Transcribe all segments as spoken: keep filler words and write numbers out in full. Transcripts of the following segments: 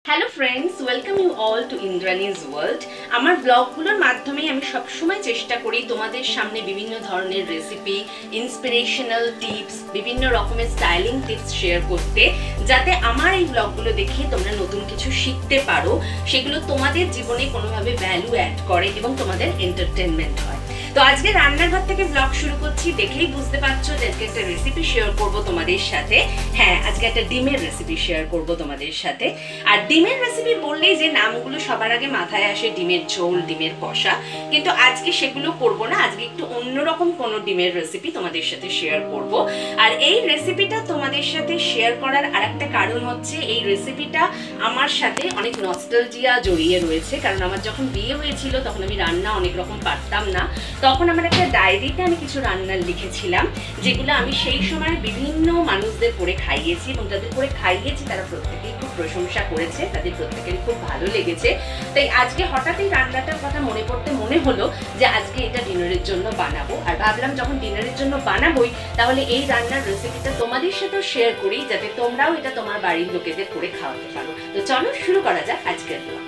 Hello friends, welcome you all to Indrani's World. আমার ব্লগগুলোর মাধ্যমে আমি সবসময় চেষ্টা করি তোমাদের সামনে বিভিন্ন ধরনের রেসিপি, ইন্সপিরেশনাল টিপস, বিভিন্ন রকমের স্টাইলিং টিপস শেয়ার করতে, যাতে আমার এই ব্লগগুলো দেখে তোমরা নতুন কিছু শিখতে পারো, সেগুলো তোমাদের জীবনে কোনোভাবে ভ্যালু অ্যাড করে এবং তোমাদের এন্টারটেইনমেন্ট হয়। তো আজকে রান্নার ঘর থেকে ব্লগ শুরু করছি, দেখেই বুঝতে পারছো যে আজকে একটা রেসিপি শেয়ার করব তোমাদের সাথে। হ্যাঁ, আজকে একটা ডিমের রেসিপি শেয়ার করব তোমাদের সাথে। আর ডিমের রেসিপি বললেই যে নামগুলো সবার আগে মাথায় আসে ডিমের ঝোল, ডিমের কষা, কিন্তু আজকে সেগুলো করব না। আজকে একটু অন্যরকম কোনো ডিমের রেসিপি তোমাদের সাথে শেয়ার করব। আর এই রেসিপিটা তোমাদের সাথে শেয়ার করার আরেকটা কারণ হচ্ছে, এই রেসিপিটা আমার সাথে অনেক নস্টালজিয়া জড়িয়ে রয়েছে। কারণ আমার যখন বিয়ে হয়েছিল তখন আমি রান্না অনেক রকম পারতাম না। তখন আমার একটা ডায়েরিতে আমি কিছু রান্না লিখেছিলাম, যেগুলো আমি সেই সময় বিভিন্ন মানুষদের করে খাইয়েছি, এবং যাদের করে খাইয়েছি তারা প্রত্যেকেই খুব প্রশংসা করেছে, তাদের প্রত্যেকেরই খুব ভালো লেগেছে। তাই আজকে হঠাৎ এই রান্নাটার কথা মনে পড়তে মনে হলো যে আজকে এটা ডিনারের জন্য বানাবো। আর ভাবলাম যখন ডিনারের জন্য বানাবোই, তাহলে এই রান্নার রেসিপিটা তোমাদের সাথেও শেয়ার করি, যাতে তোমরাও এটা তোমার বাড়ির লোকেদের করে খাওয়াতে পারো। তো চলো শুরু করা যাক আজকের ব্লগ।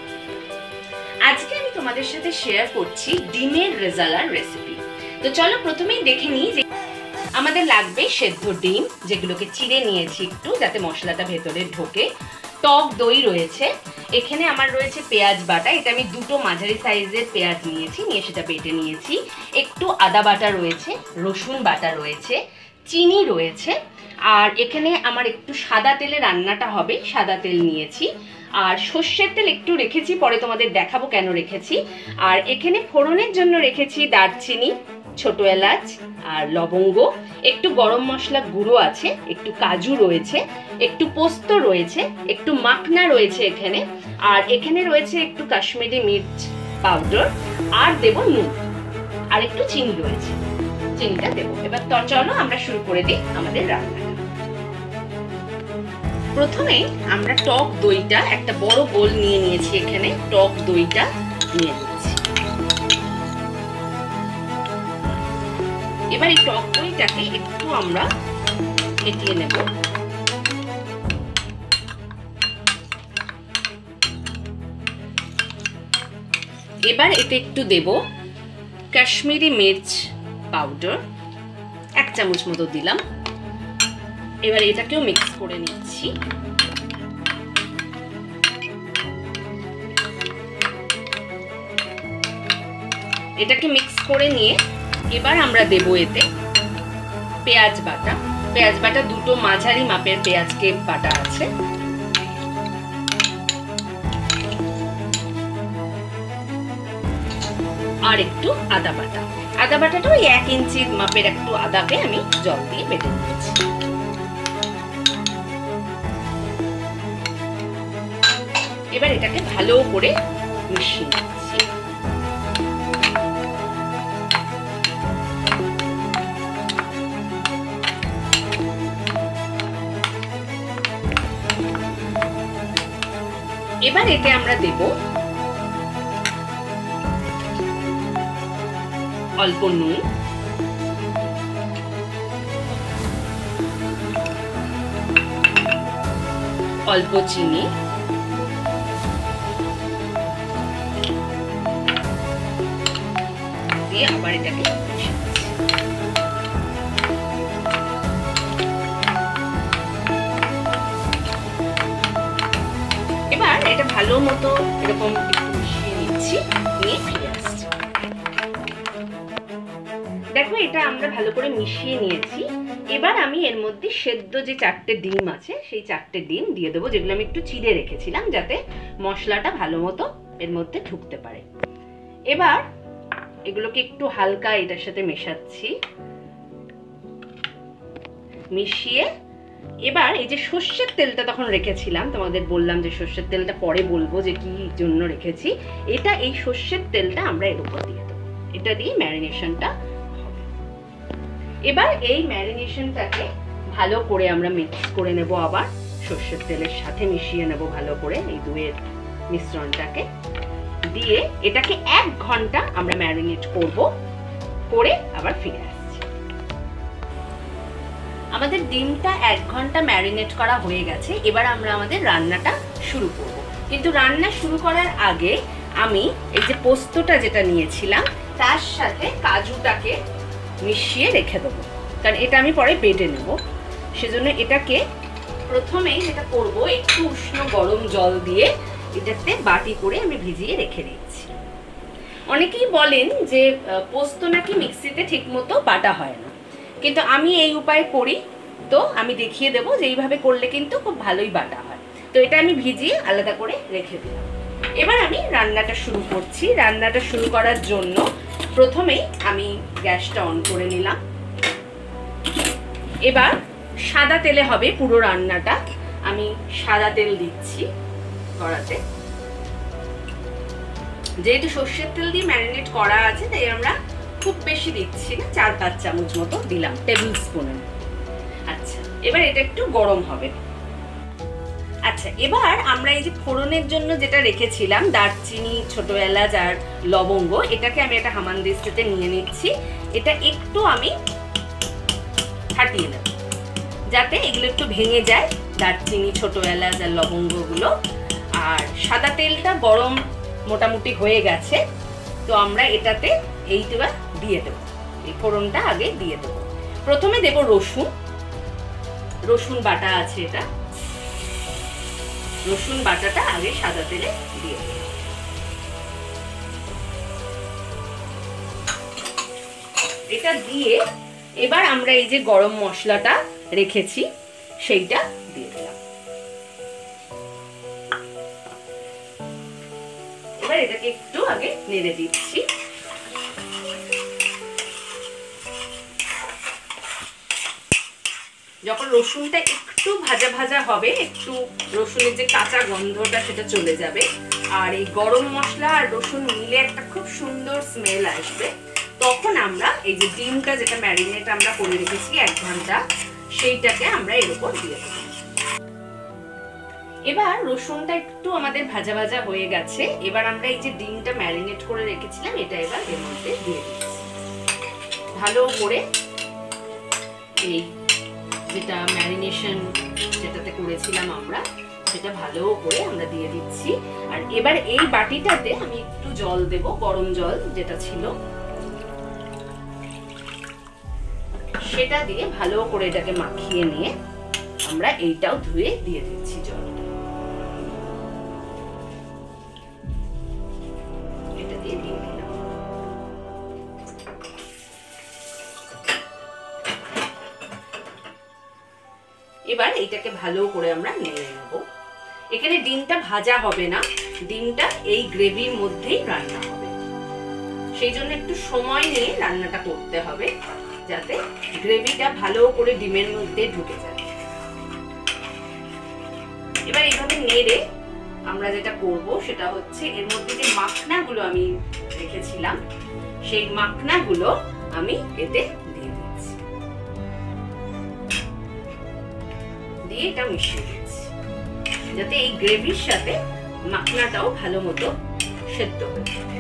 আজকে আমি তোমাদের সাথে শেয়ার করছি ডিমের রেজালার রেসিপি। তো চলো প্রথমেই দেখে নিই যে আমাদের লাগবে সেদ্ধ ডিম, যেগুলোকে চিড়ে নিয়েছি একটু, যাতে মশলাটা ভেতরে ঢোকে। টক দই রয়েছে, এখানে আমার রয়েছে পেঁয়াজ বাটা, এটা আমি দুটো মাঝারি সাইজের পেঁয়াজ নিয়েছি, নিয়ে সেটা বেটে নিয়েছি। একটু আদা বাটা রয়েছে, রসুন বাটা রয়েছে, চিনি রয়েছে। আর এখানে আমার একটু সাদা তেলে রান্নাটা হবে, সাদা তেল নিয়েছি। আর সর্ষের তেল একটু রেখেছি, পরে তোমাদের দেখাবো কেন রেখেছি। আর এখানে ফোড়নের জন্য রেখেছি দারচিনি, ছোট এলাচ আর লবঙ্গ, একটু গরম মশলা গুঁড়ো আছে, একটু কাজু রয়েছে, একটু পোস্ত রয়েছে, একটু মাখনা রয়েছে এখানে। আর এখানে রয়েছে একটু কাশ্মীরি মির্চ পাউডার, আর দেব নুন, আর একটু চিনি রয়েছে, চিনিটা দেবো। এবার তো চলো আমরা শুরু করে দিই আমাদের রান্নাটা। প্রথমে আমরা টক দইটা একটা বড় বোল নিয়ে নিয়েছি, এখানে টক দইটা নিয়ে নিচ্ছি। এবার এই টক দইটাকে একটু আমরা ফেটিয়ে নেব। এবার এতে একটু দেব কাশ্মীরি মির্চ পাউডার, এক চামচ মতো দিলাম। এবার এটাকেও মিক্স করে নিচ্ছি। এটাকে মিক্স করে নিয়ে এবার আমরা দেব এতে পেঁয়াজ বাটা। পেঁয়াজ বাটা দুটো মাঝারি মাপের পেঁয়াজকে বাটা আছে। আর একটু আদা বাটা, আদা বাটাটা ওই এক ইঞ্চি মাপের একটু আদাকে আমি জল দিয়ে বেটে নিয়েছি। এবার এটাকে ভালো করে মিশিয়ে নিচ্ছি। এবার এতে আমরা দেব অল্প নুন, অল্প চিনি, দিয়ে আবার এটাকে এবার এটা ভালো মতো এরকম একটু মিশিয়ে নিচ্ছি, নিয়ে ফিরে আসছি। দেখো এটা আমরা ভালো করে মিশিয়ে নিয়েছি। এবার আমি এর মধ্যে সেদ্ধ যে চারটে ডিম আছে, সেই চারটে ডিম দিয়ে দেবো, যেগুলো আমি একটু চিড়ে রেখেছিলাম, যাতে মশলাটা ভালো মতো এর মধ্যে ঢুকতে পারে। এবার এগুলোকে একটু হালকা এটার সাথে মেশাচ্ছি, মিশিয়ে এবার এই যে সর্ষের তেলটা তখন রেখেছিলাম, তোমাদের বললাম যে সর্ষের তেলটা পরে বলবো যে কি জন্য রেখেছি, এটা এই সর্ষের তেলটা আমরা এর উপর দিয়ে দেবো। এটা দিয়ে ম্যারিনেশনটা হবে। এবার এই ম্যারিনেশনটাকে ভালো করে আমরা মিক্স করে নেব, আবার সর্ষের তেলের সাথে মিশিয়ে নেব ভালো করে এই দুয়ের মিশ্রণটাকে দিয়ে। এটাকে এক ঘন্টা আমরা ম্যারিনেট করব, করে আবার ফিরে আসছি। আমাদের ডিমটা এক ঘন্টা ম্যারিনেট করা হয়ে গেছে। এবার আমরা আমাদের রান্নাটা শুরু করব। কিন্তু রান্না শুরু করার আগে আমি এই যে পোস্তটা যেটা নিয়েছিলাম তার সাথে কাজুটাকে মিশিয়ে রেখে দেবো, কারণ এটা আমি পরে বেটে নেব। সেজন্য এটাকে প্রথমেই যেটা করব, একটু উষ্ণ গরম জল দিয়ে এটাতে বাটি করে আমি ভিজিয়ে রেখে দিচ্ছি। অনেকেই বলেন যে পোস্ত নাকি মিক্সিতে ঠিক মতো বাটা হয় না, কিন্তু আমি এই উপায় করি, তো আমি দেখিয়ে দেবো যে এইভাবে করলে কিন্তু খুব ভালোই বাটা হয়। তো এটা আমি ভিজিয়ে আলাদা করে রেখে দিলাম। এবার আমি রান্নাটা শুরু করছি। রান্নাটা শুরু করার জন্য প্রথমেই আমি গ্যাসটা অন করে নিলাম। এবার সাদা তেলে হবে পুরো রান্নাটা। আমি সাদা তেল দিচ্ছি কড়াতে। যেহেতু সর্ষের তেল দিয়ে ম্যারিনেট করা আছে তাই আমরা খুব বেশি দিচ্ছি না, চার পাঁচ চামচ মতো দিলাম টেবিল স্পুনে। আচ্ছা, এবার এটা একটু গরম হবে। আচ্ছা, এবার আমরা এই যে ফোড়নের জন্য যেটা রেখেছিলাম দারচিনি, ছোট এলাচ আর লবঙ্গ, এটাকে আমি একটা হামানদিস্তাতে নিয়ে নিচ্ছি। এটা একটু আমি ফাটিয়ে নেব যাতে এগুলো একটু ভেঙে যায়, দারচিনি, ছোট এলাচ আর লবঙ্গগুলো। আর সাদা তেলটা গরম মোটামুটি হয়ে গেছে, তো আমরা এটাতে এইটা দিয়ে দেবো। এই ফোড়নটা আগে দিয়ে দেবো। প্রথমে দেব রসুন। রসুন বাটা আছে, এটা রসুন বাটাটা আগে সাদা তেলে দিয়ে দেব। এটা দিয়ে এবার আমরা এই যে গরম মশলাটা রেখেছি সেইটা দিয়ে দিলাম। এবার এটাকে একটু আগে নেড়ে দিচ্ছি। যখন রসুনটা একটু ভাজা ভাজা হবে, একটু রসুনের যে কাঁচা গন্ধটা সেটা চলে যাবে, আর এই গরম মশলা আর রসুন মিলে একটা খুব সুন্দর স্মেল আসবে, তখন আমরা এই যে ডিমটা যেটা ম্যারিনেট আমরা করে রেখেছি এক ঘন্টা, সেইটাকে আমরা এর উপর দিয়ে দেব। এবার রসুনটা একটু আমাদের ভাজা ভাজা হয়ে গেছে। এবার আমরা এই যে ডিমটা ম্যারিনেট করে রেখেছিলাম এটা এবার এর মধ্যে দিয়ে দিচ্ছি। ভালো করে এই যেটা ম্যারিনেশন যেটাতে করেছিলাম আমরা, সেটা ভালো করে আমরা দিয়ে দিচ্ছি। আর এবার এই বাটিটাতে আমি একটু জল দেব, গরম জল যেটা ছিল সেটা দিয়ে ভালো করে এটাকে মাখিয়ে নিয়ে আমরা এইটাও ধুয়ে দিয়ে দিচ্ছি জলটা। এটা দিয়ে দিয়ে দিলাম। এবার এইটাকে ভালো করে আমরা নেড়ে নেব। এখানে ডিমটা ভাজা হবে না, ডিমটা এই গ্রেভির মধ্যেই রান্না হবে, সেই জন্য একটু সময় নিয়ে রান্নাটা করতে হবে যাতে গ্রেভিটা ভালো করে ডিমের মধ্যে ঢুকে যায়। এবার এইভাবে নেড়ে আমরা যেটা করব সেটা হচ্ছে এর মধ্যে যে মাখনাগুলো আমি রেখেছিলাম সেই মাখনাগুলো আমি এতে দিয়ে দিচ্ছি, দিয়ে এটা মিশিয়ে দিচ্ছি যাতে এই গ্রেভির সাথে মাখনাটাও ভালো মতো সেদ্ধ হয়ে যায়।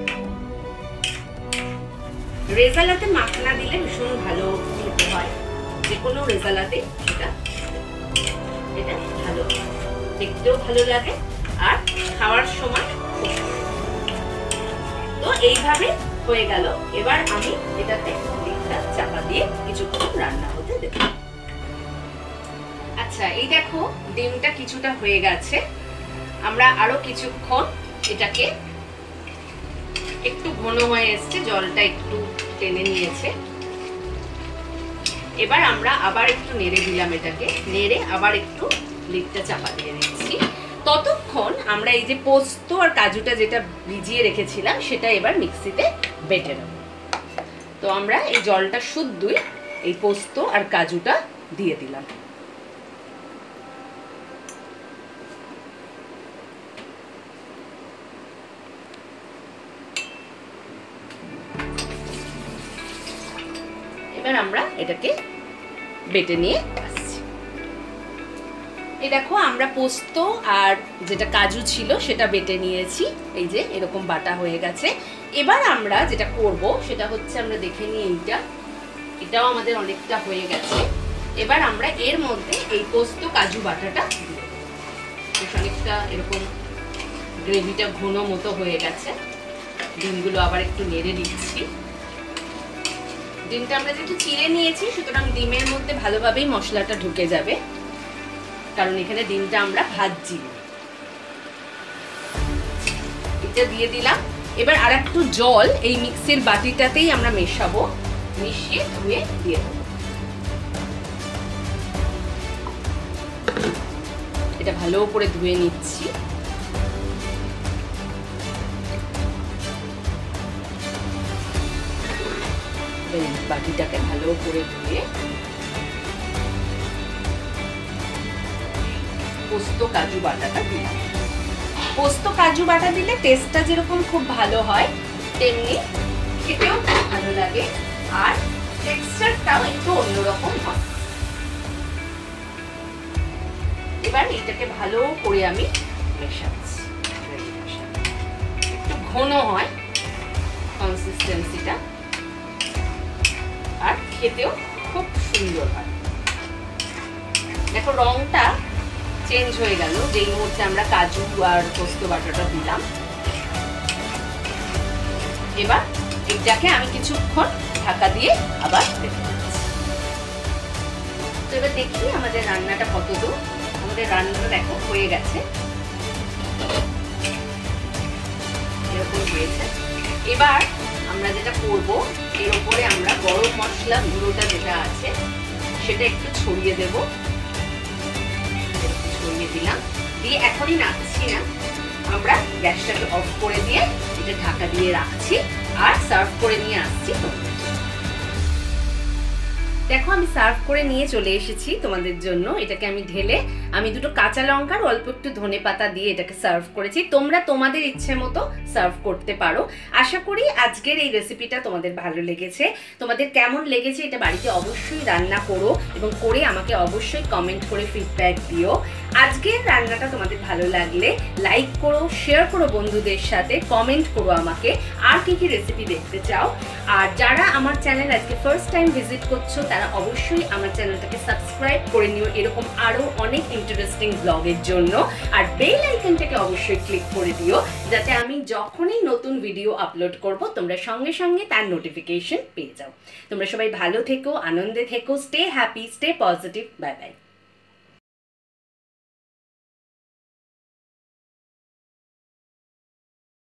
রেজালাতে মাখনা দিলে ভীষণ ভালো খেতে হয়, যে কোনো রেজালাতে সেটা এটা ভালো, দেখতেও ভালো লাগে আর খাওয়ার সময়। তো এইভাবে হয়ে গেল। এবার আমি এটাতে ডিমটা চাপা দিয়ে কিছুক্ষণ রান্না হতে দেব। আচ্ছা, এই দেখো ডিমটা কিছুটা হয়ে গেছে। আমরা আরো কিছুক্ষণ এটাকে, একটু ঘন হয়ে এসছে, জলটা একটু টেনে নিয়েছে। এবার আমরা আবার একটু নেড়ে দিলাম, এটাকে নেড়ে আবার একটু লিডটা চাপা দিয়ে দিচ্ছি। ততক্ষণ আমরা এই যে পোস্ত আর কাজুটা যেটা ভিজিয়ে রেখেছিলাম সেটা এবার মিক্সিতে বেটে নেব। তো আমরা এই জলটা শুদ্ধই এই পোস্ত আর কাজুটা দিয়ে দিলাম। এবার আমরা এটাকে বেটে নিয়ে আসছি। এই দেখো আমরা পোস্ত আর যেটা কাজু ছিল সেটা বেটে নিয়েছি, এই যে এরকম বাটা হয়ে গেছে। এবার আমরা যেটা করব সেটা হচ্ছে, আমরা দেখে নিই এইটা, এটাও আমাদের অনেকটা হয়ে গেছে। এবার আমরা এর মধ্যে এই পোস্ত কাজু বাটাটা দিব। বেশ অনেকটা এরকম গ্রেভিটা ঘন মতো হয়ে গেছে। ডিমগুলো আবার একটু নেড়ে দিচ্ছি। ডিমটা আমরা যেহেতু চিড়ে নিয়েছি, সুতরাং ডিমের মধ্যে ভালোভাবেই মশলাটা ঢুকে যাবে, কারণ এখানে ডিমটা আমরা ভাজছি। এটা দিয়ে দিলাম। এবার আর একটু জল এই মিক্সির বাটিটাতেই আমরা মেশাবো, মিশিয়ে ধুয়ে দিয়ে দেবো। এটা ভালো করে ধুয়ে নিচ্ছি। বাটিটাকে ভালো করে ধুয়ে পোস্ত কাজু বাটাটা দিলাম। পোস্ত কাজু বাটা দিলে টেস্টটা যেরকম খুব ভালো হয়, তেমনি খেতেও খুব ভালো লাগে, আর টেক্সচারটাও একটু অন্যরকম হয়। এবার এটাকে ভালো করে আমি মেশাচ্ছি। একটু ঘন হয় কনসিস্টেন্সিটা, আর খেতেও খুব সুন্দর হয়। দেখো রংটা চেঞ্জ হয়ে গেল যেই মুহূর্তে আমরা কাজু আর পোস্ত বাটাটা দিলাম। এবার এটাকে আমি কিছুক্ষণ ঢাকা দিয়ে আবার রেখে দিচ্ছি। তো এবার দেখি আমাদের রান্নাটা কত দূর। আমাদের রান্নাটা দেখো হয়ে গেছে, এরকম হয়েছে। এবার আমরা যেটা করব, এর উপরে আমরা গরম মশলা গুঁড়োটা যেটা আছে সেটা একটু ছড়িয়ে দেব। ছড়িয়ে দিলাম, দিয়ে এখনই নাড়ছি না, আমরা গ্যাসটাকে অফ করে দিয়ে এটা ঢাকা দিয়ে রাখছি আর সার্ভ করে নিয়ে আসছি। দেখো আমি সার্ভ করে নিয়ে চলে এসেছি তোমাদের জন্য। এটাকে আমি ঢেলে আমি দুটো কাঁচা লঙ্কার অল্প একটু ধনে পাতা দিয়ে এটাকে সার্ভ করেছি। তোমরা তোমাদের ইচ্ছে মতো সার্ভ করতে পারো। আশা করি আজকের এই রেসিপিটা তোমাদের ভালো লেগেছে। তোমাদের কেমন লেগেছে এটা বাড়িতে অবশ্যই রান্না করো এবং করে আমাকে অবশ্যই কমেন্ট করে ফিডব্যাক দিও। আজকের রান্নাটা তোমাদের ভালো লাগলে লাইক করো, শেয়ার করো বন্ধুদের সাথে, কমেন্ট করো আমাকে আর কি কি রেসিপি দেখতে চাও। আর যারা আমার চ্যানেল আজকে ফার্স্ট টাইম ভিজিট করছো তারা অবশ্যই আমার চ্যানেলটাকে সাবস্ক্রাইব করে নিও এরকম আরো অনেক ইন্টারেস্টিং ব্লগের জন্য। আর বেল আইকনটাকে অবশ্যই ক্লিক করে দিও, যাতে আমি যখনই নতুন ভিডিও আপলোড করব তোমরা সঙ্গে সঙ্গে তার নোটিফিকেশন পেয়ে যাও। তোমরা সবাই ভালো থেকো, আনন্দে থেকো, stay happy, stay positive. Bye by.